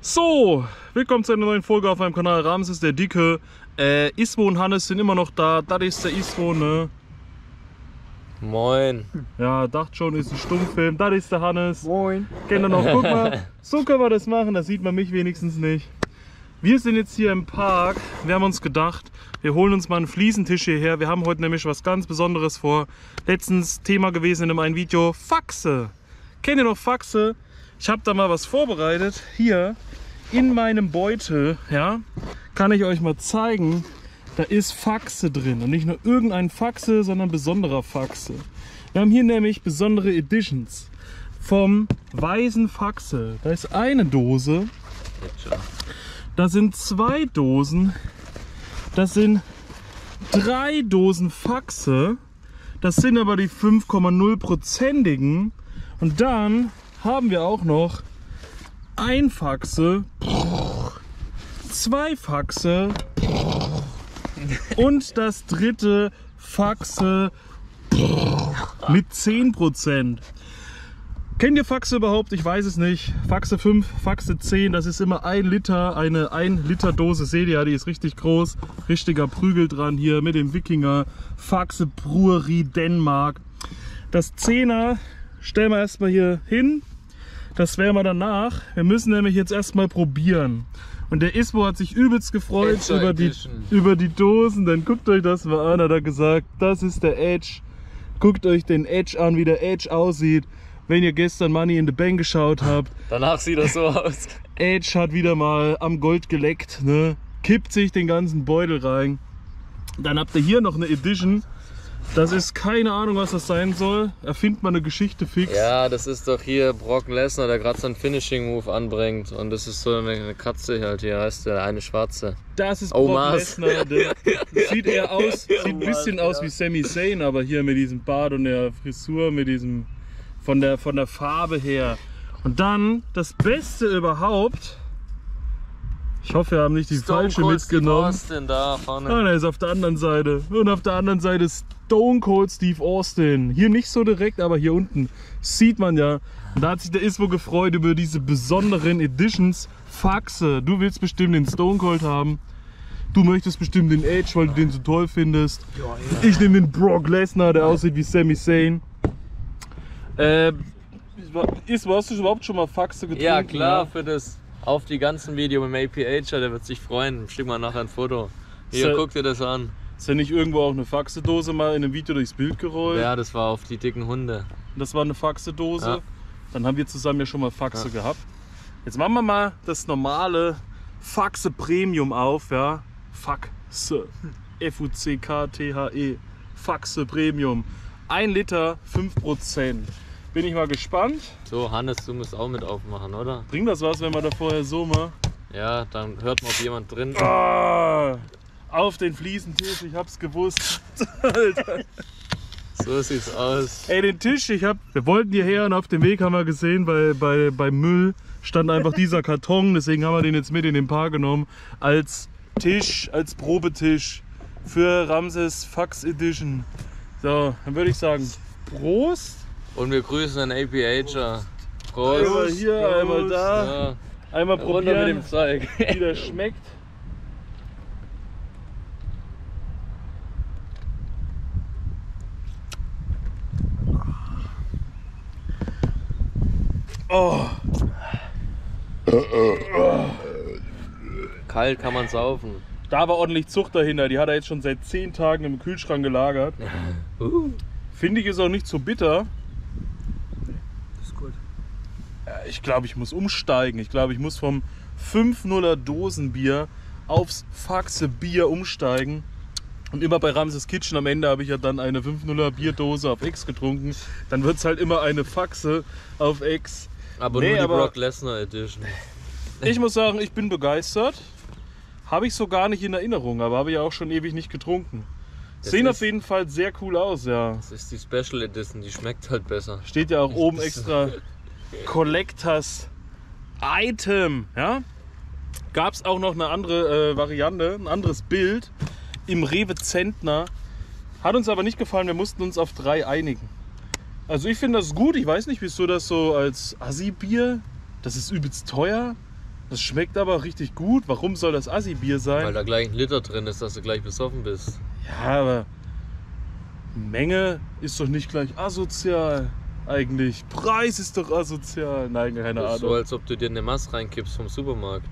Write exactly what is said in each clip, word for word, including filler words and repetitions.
So, willkommen zu einer neuen Folge auf meinem Kanal. Ramses der Dicke. Äh, Ismo und Hannes sind immer noch da. Das ist der Ismo, ne? Moin. Ja, dachte schon, ist ein Stummfilm. Das ist der Hannes. Moin. Kennt ihr noch? Guck mal, so können wir das machen. Da sieht man mich wenigstens nicht. Wir sind jetzt hier im Park. Wir haben uns gedacht, wir holen uns mal einen Fliesentisch hierher. Wir haben heute nämlich was ganz Besonderes vor. Letztens Thema gewesen in einem Video. Faxe. Kennt ihr noch Faxe? Ich habe da mal was vorbereitet. Hier in meinem Beutel, ja, kann ich euch mal zeigen. Da ist Faxe drin. Und nicht nur irgendein Faxe, sondern besonderer Faxe. Wir haben hier nämlich besondere Editions vom Weißen Faxe. Da ist eine Dose. Da sind zwei Dosen. Das sind drei Dosen Faxe. Das sind aber die fünf Komma null prozentigen. Und dann haben wir auch noch ein Faxe, zwei Faxe und das dritte Faxe mit zehn Prozent. Kennt ihr Faxe überhaupt? Ich weiß es nicht. Faxe fünf, Faxe zehn, das ist immer ein Liter, eine ein Liter Dose. Seht ihr, die ist richtig groß. Richtiger Prügel dran hier mit dem Wikinger. Faxe Brewerie Dänemark. Das Zehner stellen wir erstmal hier hin. Das werden wir danach. Wir müssen nämlich jetzt erstmal probieren. Und der Ismo hat sich übelst gefreut über die, über die Dosen. Dann guckt euch das mal an, hat er gesagt. Das ist der Edge. Guckt euch den Edge an, wie der Edge aussieht. Wenn ihr gestern Money in the Bank geschaut habt. Danach sieht das so aus. Edge hat wieder mal am Gold geleckt, ne? Kippt sich den ganzen Beutel rein. Dann habt ihr hier noch eine Edition. Das ist keine Ahnung, was das sein soll. Erfindet man eine Geschichte fix. Ja, das ist doch hier Brock Lesnar, der gerade seinen Finishing Move anbringt. Und das ist so eine Katze halt hier, heißt der, eine schwarze. Das ist Oh, Brock Lesnar. Der sieht eher aus, sieht ein bisschen aus wie Sami Zayn, aber hier mit diesem Bart und der Frisur, mit diesem, von der, von der Farbe her. Und dann das Beste überhaupt. Ich hoffe, wir haben nicht die Stone falsche Cold mitgenommen. Steve Austin da vorne. Ah, der ist auf der anderen Seite. Und auf der anderen Seite ist Stone Cold Steve Austin. Hier nicht so direkt, aber hier unten sieht man ja. Und da hat sich der Ismo gefreut über diese besonderen Editions. Faxe, du willst bestimmt den Stone Cold haben. Du möchtest bestimmt den Edge, weil du den so toll findest. Ja, ja. Ich nehme den Brock Lesnar, der aussieht wie Sami Zayn. Äh, Ismo, hast du überhaupt schon mal Faxe getrunken? Ja klar, für das auf die ganzen Video mit dem A P H, der wird sich freuen. Schick mal nachher ein Foto. Hier, guck dir das an. Ist ja nicht irgendwo auch eine Faxe-Dose mal in einem Video durchs Bild gerollt? Ja, das war auf die dicken Hunde. Das war eine Faxe-Dose. Ja. Dann haben wir zusammen ja schon mal Faxe ja. gehabt. Jetzt machen wir mal das normale Faxe Premium auf, ja. Faxe. F U C K T H E. Faxe Premium. ein Liter, fünf Prozent. Bin ich mal gespannt. So, Hannes, du musst auch mit aufmachen, oder? Bringt das was, wenn man da vorher so mal... Ja, dann hört man, ob jemand drin ist. Ah, auf den Fliesentisch, ich hab's gewusst. Alter. So sieht's aus. Ey, den Tisch, ich hab... Wir wollten hierher und auf dem Weg haben wir gesehen, bei, bei, bei Müll stand einfach dieser Karton. Deswegen haben wir den jetzt mit in den Park genommen. Als Tisch, als Probetisch für Ramses Fax Edition. So, dann würde ich sagen, Prost. Und wir grüßen den A P H. Prost. Einmal hier, Prost. Einmal da. Ja. Einmal probieren, runter mit dem Zeug. Wie das schmeckt. Oh. Kalt kann man saufen. Da war ordentlich Zucht dahinter. Die hat er jetzt schon seit zehn Tagen im Kühlschrank gelagert. Uh. Finde ich, ist auch nicht so bitter. Das ist gut. Ich glaube, ich muss umsteigen. Ich glaube, ich muss vom fünf nuller Dosenbier aufs Faxe Bier umsteigen. Und immer bei Ramses Kitchen am Ende habe ich ja dann eine fünf nuller Bierdose auf Ex getrunken. Dann wird es halt immer eine Faxe auf Ex. Aber nee, nur die aber Brock Lesnar Edition. Ich muss sagen, ich bin begeistert. Habe ich so gar nicht in Erinnerung, aber habe ich auch schon ewig nicht getrunken. Das Sehen auf jeden Fall sehr cool aus, ja. Das ist die Special Edition, die schmeckt halt besser. Steht ja auch oben extra Collectors Item, ja. Gab es auch noch eine andere äh, Variante, ein anderes Bild im Rewe Zentner. Hat uns aber nicht gefallen, wir mussten uns auf drei einigen. Also ich finde das gut, ich weiß nicht, wieso das so als Assi-Bier, das ist übelst teuer. Das schmeckt aber richtig gut. Warum soll das Assi-Bier sein? Weil da gleich ein Liter drin ist, dass du gleich besoffen bist. Ja, aber Menge ist doch nicht gleich asozial eigentlich. Preis ist doch asozial. Nein, keine Das ist so, Ahnung. als ob du dir eine Masse reinkippst vom Supermarkt.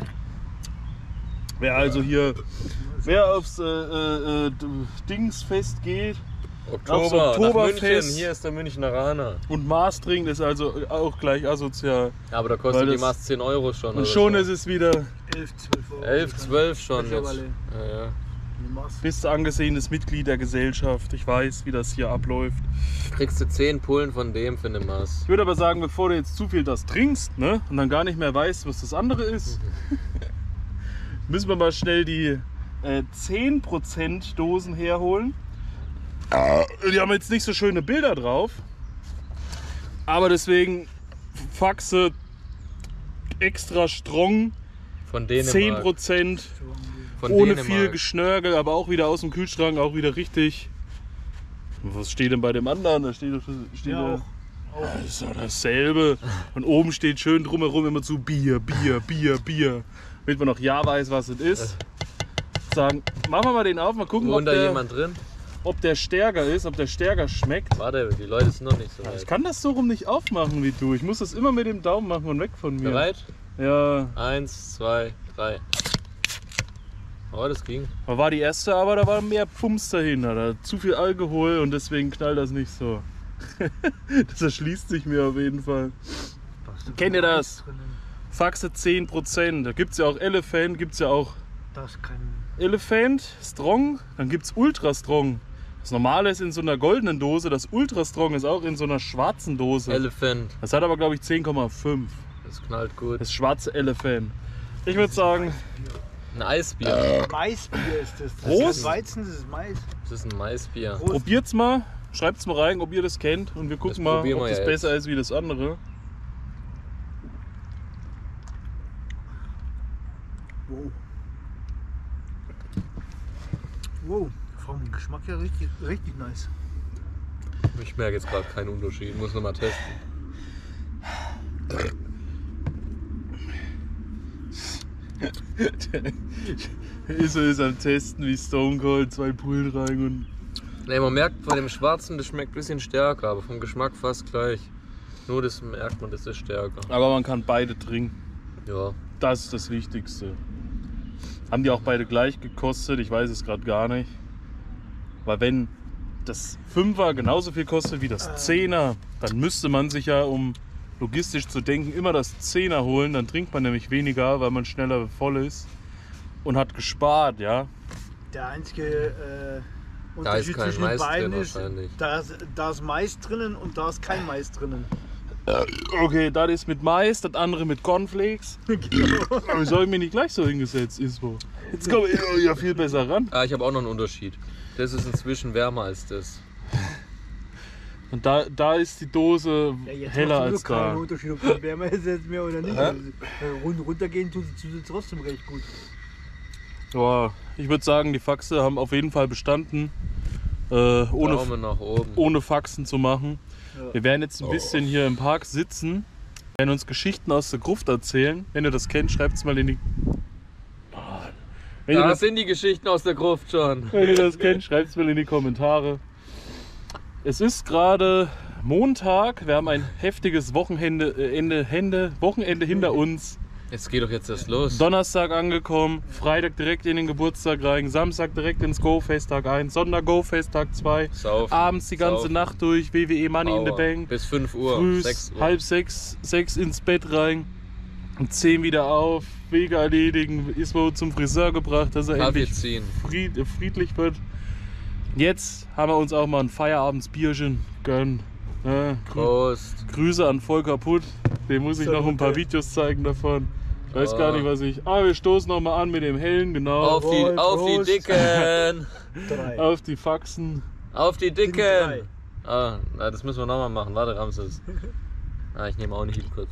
Wer also hier, wer aufs äh, äh, Dingsfest geht Oktober, Aufs Oktoberfest. nach München, hier ist der Münchner Raner. und Maß trinkt, ist also auch gleich asozial. Ja, aber da Weil kostet die das- Maß zehn Euro schon. Und oder schon so. ist es wieder elf, zwölf Euro. elf, zwölf schon jetzt. Mittlerweile. Ja, ja. Die Maß. bist du angesehenes Mitglied der Gesellschaft. Ich weiß, wie das hier abläuft. Kriegst du zehn Pullen von dem für eine Maß. Ich würde aber sagen, bevor du jetzt zu viel das trinkst, ne, und dann gar nicht mehr weißt, was das andere ist, müssen wir mal schnell die äh, zehn Prozent Dosen herholen. Die haben jetzt nicht so schöne Bilder drauf, aber deswegen Faxe extra strong, Von Dänemark. zehn Prozent Von ohne Dänemark. viel Geschnörgel, aber auch wieder aus dem Kühlschrank, auch wieder richtig. Was steht denn bei dem anderen? Da steht, steht Ja, da- auch. Das ist doch dasselbe. Und oben steht schön drumherum immer zu Bier, Bier, Bier, Bier. Damit man noch ja weiß, was es ist. Sagen, machen wir mal den auf, mal gucken, ob Wohnt da der, jemand drin? ob der stärker ist, ob der stärker schmeckt. Warte, die Leute sind noch nicht so Ich weit. kann das so rum nicht aufmachen wie du. Ich muss das immer mit dem Daumen machen und weg von mir. Bereit? Ja, Eins, zwei, drei. Oh, das ging. aber war die erste, aber da war mehr Pumps dahinter. Da hat zu viel Alkohol und deswegen knallt das nicht so. Das erschließt sich mir auf jeden Fall. Da ist Kennt ihr das? drinnen. Faxe zehn Prozent. Da gibt es ja auch Elephant, gibt es ja auch Da ist kein. Elephant, Strong, dann gibt es Ultra Strong. Das normale ist in so einer goldenen Dose, das Ultra Strong ist auch in so einer schwarzen Dose. Elephant. Das hat aber glaube ich zehn Komma fünf. Das knallt gut. Das schwarze Elephant. Ich würde sagen, Ein Eisbier. Maisbier ist das. Das Prost. ist Weizen, das ist Mais. Das ist ein Maisbier. Prost. probiert's mal, schreibt's mal rein, ob ihr das kennt und wir gucken Das mal, probieren ob wir das ja besser jetzt. ist wie das andere. Wow. Wow. Vom Geschmack her richtig, richtig nice. Ich merke jetzt gerade keinen Unterschied. Muss noch mal testen. Iso ist am Testen wie Stone Cold, zwei Pullen rein und Ne, man merkt bei dem Schwarzen, das schmeckt ein bisschen stärker, aber vom Geschmack fast gleich. Nur das merkt man, das ist stärker. aber man kann beide trinken. Ja. Das ist das Wichtigste. Haben die auch beide gleich gekostet? Ich weiß es gerade gar nicht. Weil wenn das Fünfer genauso viel kostet wie das Zehner, dann müsste man sich ja, um logistisch zu denken, immer das Zehner holen. Dann trinkt man nämlich weniger, weil man schneller voll ist und hat gespart, ja. Der einzige äh, Da ist Unterschied kein zwischen den Mais beiden drin ist, wahrscheinlich. da ist, da ist Mais drinnen und da ist kein Mais drinnen. Okay, das ist mit Mais, das andere mit Cornflakes. Aber ich soll mich nicht gleich so hingesetzt, ist so. Jetzt komme ich ja viel besser ran. Ah, ich habe auch noch einen Unterschied. Das ist inzwischen wärmer als das. Und da, da ist die Dose Ja, jetzt heller macht als sowieso keinen da. Unterschied, ob der wärmer ist jetzt mehr oder nicht. Hä? Also, äh, rund, runtergehen tut es tut es trotzdem recht gut. Ja, ich würde sagen, die Faxe haben auf jeden Fall bestanden, äh, ohne, Daumen nach oben. ohne Faxen zu machen. Ja. Wir werden jetzt ein bisschen hier im Park sitzen, werden uns Geschichten aus der Gruft erzählen. Wenn ihr das kennt, schreibt es mal in die... Wenn ihr, Da das, sind die Geschichten aus der Gruft schon. wenn ihr das kennt, schreibt es mal in die Kommentare. Es ist gerade Montag, wir haben ein heftiges Wochenende, äh, Ende, Hände, Wochenende hinter uns. Jetzt geht doch jetzt erst los. Donnerstag angekommen, Freitag direkt in den Geburtstag rein, Samstag direkt ins Go-Fest Tag eins, Sonntag Go-Fest Tag zwei, Saufen, abends die ganze saufen, Nacht durch, W W E Money in the Power. Bank, Bis fünf Uhr, früh sechs Uhr. halb sechs, sechs ins Bett rein, um zehn wieder auf, Wege erledigen, ist wohl zum Friseur gebracht, dass er Kaffee endlich ziehen. fried, äh, friedlich wird. Jetzt haben wir uns auch mal ein Feierabendsbierchen gönnen. Ne? Grü Prost. Grüße an Volker Putt, dem muss ich noch ein paar Videos zeigen davon. Ich weiß gar Oh. nicht, was ich. Ah, wir stoßen noch mal an mit dem Hellen, genau. Auf die, Jawohl, auf die Prost. Dicken. Drei. Auf die Faxen. Auf die drei. Dicken. Ah, na, das müssen wir nochmal machen. Warte, Ramses. Ah, ich nehme auch nicht kurz.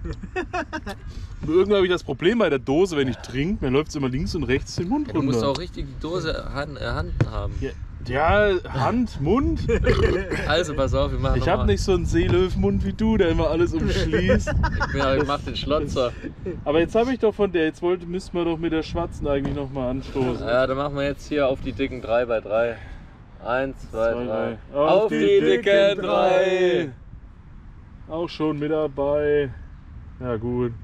Irgendwie habe ich das Problem bei der Dose, wenn ich trinke, mir läuft es immer links und rechts den Mund Ja, du musst runter. auch richtig die Dose hand, äh, Hand haben. Ja, Ja, Hand, Mund. Also pass auf, wir machen Ich noch habe mal. nicht so einen Seelöwenmund wie du, der immer alles umschließt. Ich, ja, ich mach den Schlotzer. Aber jetzt habe ich doch von der, jetzt wollte, müssten wir doch mit der Schwarzen eigentlich nochmal anstoßen. Ja, dann machen wir jetzt hier auf die dicken drei bei drei. Eins, zwei, Zwei, drei. drei. Auf, die, dicken drei. Auch schon mit dabei. Ja gut.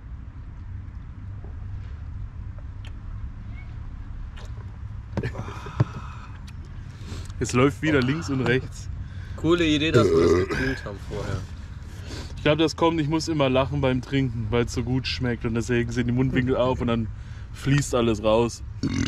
Es läuft wieder links und rechts. Coole Idee, dass wir das gekühlt haben vorher. Ich glaube, das kommt, ich muss immer lachen beim Trinken, weil es so gut schmeckt und deswegen sind die Mundwinkel auf und dann fließt alles raus.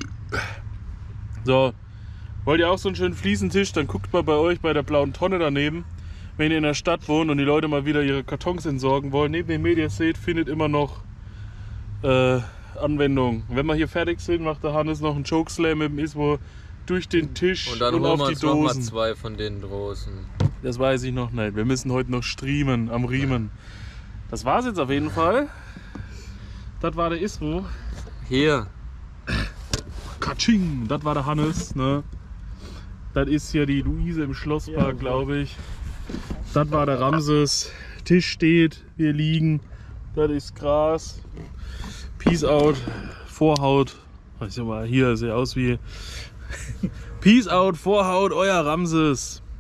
So, wollt ihr auch so einen schönen Fliesentisch, dann guckt mal bei euch bei der blauen Tonne daneben. Wenn ihr in der Stadt wohnt und die Leute mal wieder ihre Kartons entsorgen wollen, neben dem Mediaset findet immer noch äh, Anwendung. Wenn wir hier fertig sind, macht der Hannes noch einen Chokeslam mit dem Iswo durch den Tisch Und dann und holen wir auf die uns noch mal Dosen. zwei von den großen. Das weiß ich noch nicht. Wir müssen heute noch streamen am Riemen. Das war's jetzt auf jeden Fall. Das war der Iswo. Hier. Katsching! Das war der Hannes. Ne? Das ist hier die Luise im Schlosspark, glaube ich. Das war der Ramses. Tisch steht, wir liegen. Das ist Gras. Peace out. Vorhaut. Ich sag mal, hier sieht aus wie. Peace out, Vorhaut, euer Ramses.